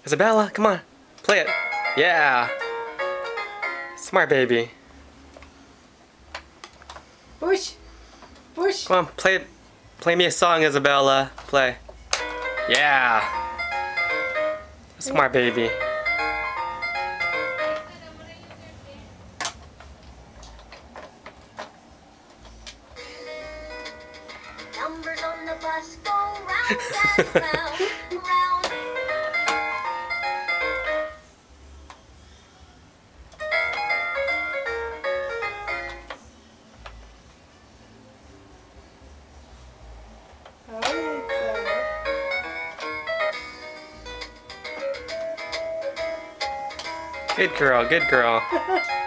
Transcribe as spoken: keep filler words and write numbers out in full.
Isabella, come on. Play it. Yeah. Smart baby. Push. Push. Come on, play play me a song, Isabella. Play. Yeah. Smart baby. Numbers on the bus go round and round, round. Good girl, good girl.